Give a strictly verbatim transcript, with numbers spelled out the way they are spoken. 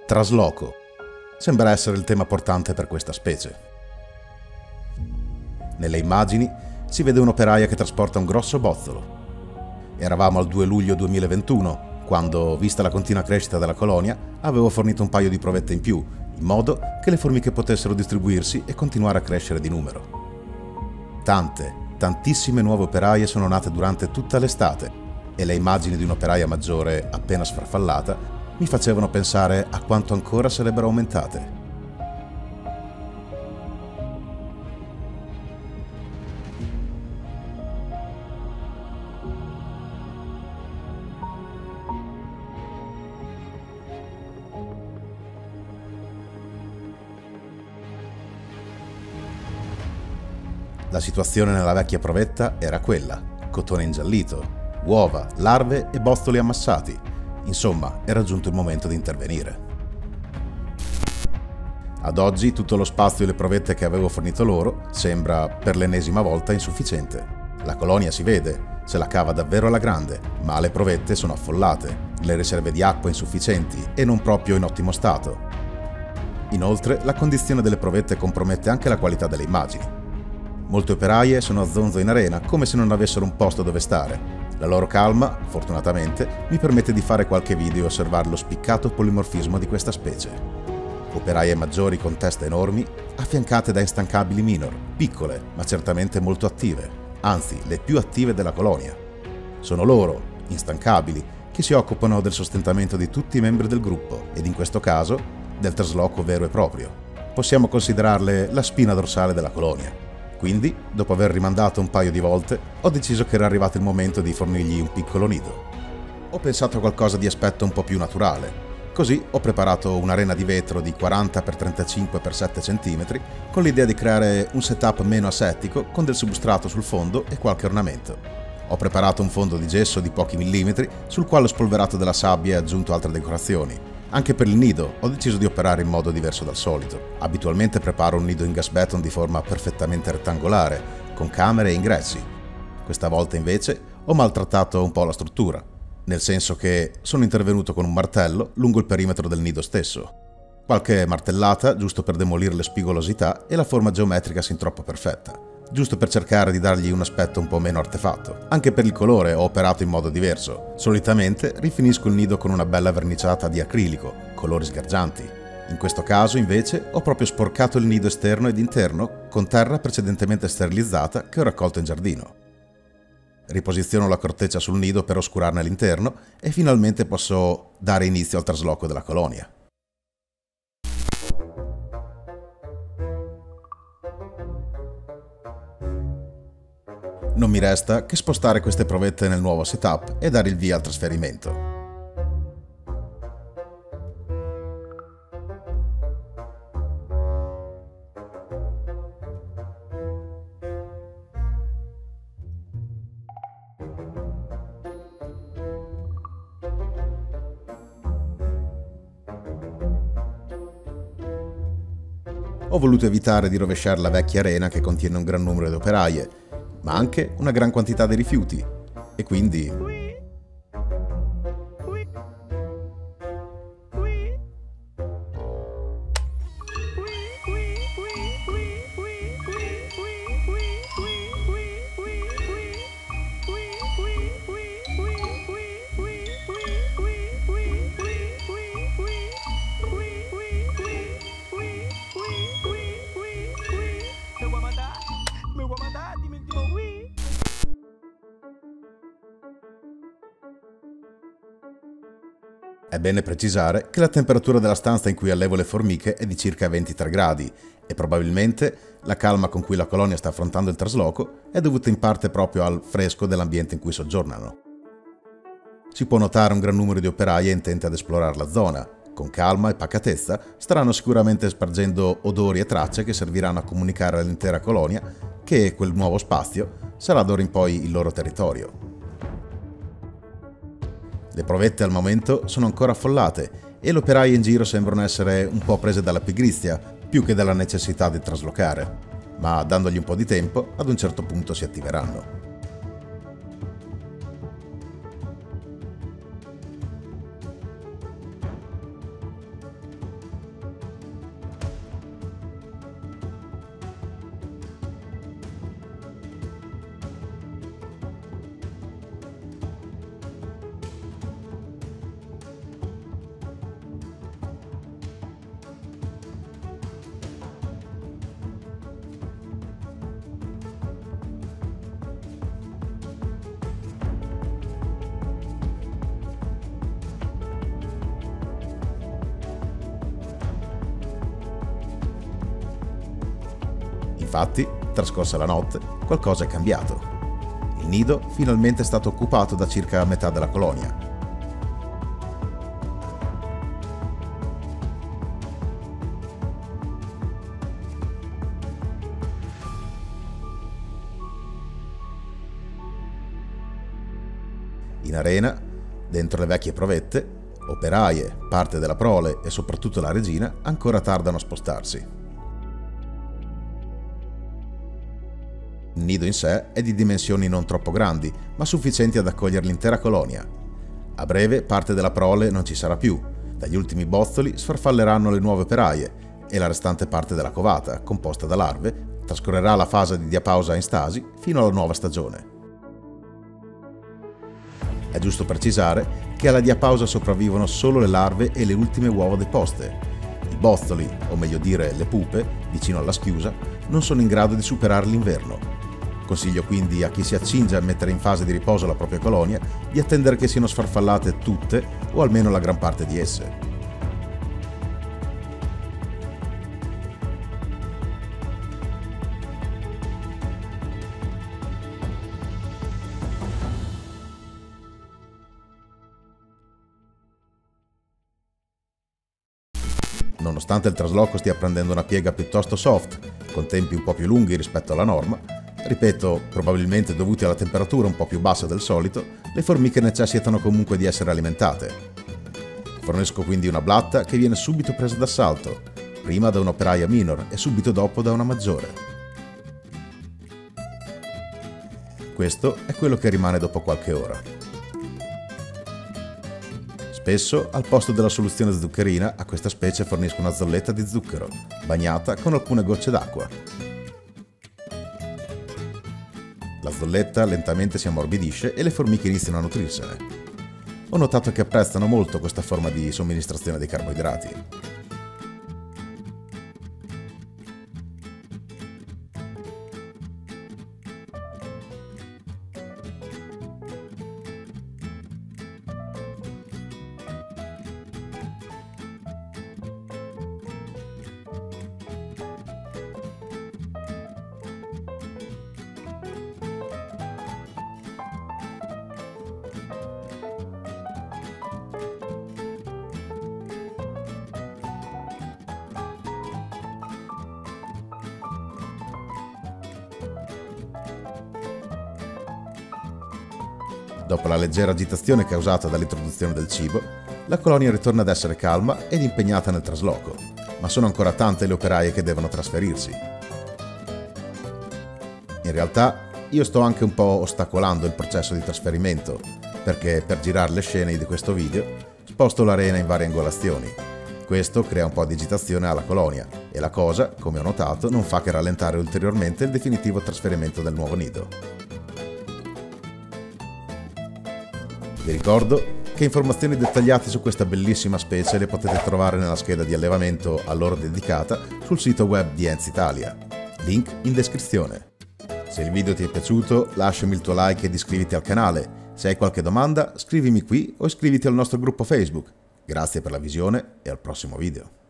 Trasloco. Sembra essere il tema portante per questa specie. Nelle immagini si vede un'operaia che trasporta un grosso bozzolo. Eravamo al due luglio duemilaventuno, quando, vista la continua crescita della colonia, avevo fornito un paio di provette in più, in modo che le formiche potessero distribuirsi e continuare a crescere di numero. Tante, tantissime nuove operaie sono nate durante tutta l'estate e le immagini di un'operaia maggiore appena sfarfallata mi facevano pensare a quanto ancora sarebbero aumentate. La situazione nella vecchia provetta era quella: cotone ingiallito, uova, larve e bozzoli ammassati. Insomma, era giunto il momento di intervenire. Ad oggi tutto lo spazio e le provette che avevo fornito loro sembra, per l'ennesima volta, insufficiente. La colonia si vede, se la cava davvero alla grande, ma le provette sono affollate, le riserve di acqua insufficienti e non proprio in ottimo stato. Inoltre, la condizione delle provette compromette anche la qualità delle immagini. Molte operaie sono a zonzo in arena, come se non avessero un posto dove stare. La loro calma, fortunatamente, mi permette di fare qualche video e osservare lo spiccato polimorfismo di questa specie. Operaie maggiori con teste enormi, affiancate da instancabili minor, piccole, ma certamente molto attive, anzi, le più attive della colonia. Sono loro, instancabili, che si occupano del sostentamento di tutti i membri del gruppo, ed in questo caso, del trasloco vero e proprio. Possiamo considerarle la spina dorsale della colonia. Quindi, dopo aver rimandato un paio di volte, ho deciso che era arrivato il momento di fornirgli un piccolo nido. Ho pensato a qualcosa di aspetto un po' più naturale. Così ho preparato un'arena di vetro di quaranta per trentacinque per sette centimetri con l'idea di creare un setup meno asettico con del substrato sul fondo e qualche ornamento. Ho preparato un fondo di gesso di pochi millimetri sul quale ho spolverato della sabbia e aggiunto altre decorazioni. Anche per il nido ho deciso di operare in modo diverso dal solito. Abitualmente preparo un nido in gas beton di forma perfettamente rettangolare, con camere e ingressi. Questa volta invece ho maltrattato un po' la struttura, nel senso che sono intervenuto con un martello lungo il perimetro del nido stesso. Qualche martellata, giusto per demolire le spigolosità e la forma geometrica sin troppo perfetta, giusto per cercare di dargli un aspetto un po' meno artefatto. Anche per il colore ho operato in modo diverso. Solitamente rifinisco il nido con una bella verniciata di acrilico, colori sgargianti. In questo caso, invece, ho proprio sporcato il nido esterno ed interno con terra precedentemente sterilizzata che ho raccolto in giardino. Riposiziono la corteccia sul nido per oscurarne l'interno e finalmente posso dare inizio al trasloco della colonia. Non mi resta che spostare queste provette nel nuovo setup e dare il via al trasferimento. Ho voluto evitare di rovesciare la vecchia arena che contiene un gran numero di operaie, ma anche una gran quantità di rifiuti, e quindi... È bene precisare che la temperatura della stanza in cui allevo le formiche è di circa ventitré gradi e probabilmente la calma con cui la colonia sta affrontando il trasloco è dovuta in parte proprio al fresco dell'ambiente in cui soggiornano. Si può notare un gran numero di operaie intente ad esplorare la zona. Con calma e pacatezza staranno sicuramente spargendo odori e tracce che serviranno a comunicare all'intera colonia che quel nuovo spazio sarà d'ora in poi il loro territorio. Le provette al momento sono ancora affollate e le operaie in giro sembrano essere un po' prese dalla pigrizia più che dalla necessità di traslocare, ma dandogli un po' di tempo ad un certo punto si attiveranno. Infatti, trascorsa la notte, qualcosa è cambiato. Il nido finalmente è stato occupato da circa metà della colonia. In arena, dentro le vecchie provette, operaie, parte della prole e soprattutto la regina ancora tardano a spostarsi. Il nido in sé è di dimensioni non troppo grandi, ma sufficienti ad accogliere l'intera colonia. A breve parte della prole non ci sarà più, dagli ultimi bozzoli sfarfalleranno le nuove operaie e la restante parte della covata, composta da larve, trascorrerà la fase di diapausa in stasi fino alla nuova stagione. È giusto precisare che alla diapausa sopravvivono solo le larve e le ultime uova deposte. I bozzoli, o meglio dire le pupe, vicino alla schiusa, non sono in grado di superare l'inverno. Consiglio quindi a chi si accinge a mettere in fase di riposo la propria colonia di attendere che siano sfarfallate tutte o almeno la gran parte di esse. Nonostante il trasloco stia prendendo una piega piuttosto soft, con tempi un po' più lunghi rispetto alla norma, ripeto, probabilmente dovuti alla temperatura un po' più bassa del solito, le formiche necessitano comunque di essere alimentate. Fornisco quindi una blatta che viene subito presa d'assalto, prima da un'operaia minor e subito dopo da una maggiore. Questo è quello che rimane dopo qualche ora. Spesso, al posto della soluzione zuccherina, a questa specie fornisco una zolletta di zucchero, bagnata con alcune gocce d'acqua. La zolletta lentamente si ammorbidisce e le formiche iniziano a nutrirsene. Ho notato che apprezzano molto questa forma di somministrazione dei carboidrati. Dopo la leggera agitazione causata dall'introduzione del cibo, la colonia ritorna ad essere calma ed impegnata nel trasloco, ma sono ancora tante le operaie che devono trasferirsi. In realtà, io sto anche un po' ostacolando il processo di trasferimento, perché per girare le scene di questo video sposto l'arena in varie angolazioni. Questo crea un po' di agitazione alla colonia e la cosa, come ho notato, non fa che rallentare ulteriormente il definitivo trasferimento del nuovo nido. Vi ricordo che informazioni dettagliate su questa bellissima specie le potete trovare nella scheda di allevamento a loro dedicata sul sito web di Ants Italia. Link in descrizione. Se il video ti è piaciuto, lasciami il tuo like ed iscriviti al canale. Se hai qualche domanda, scrivimi qui o iscriviti al nostro gruppo Facebook. Grazie per la visione e al prossimo video.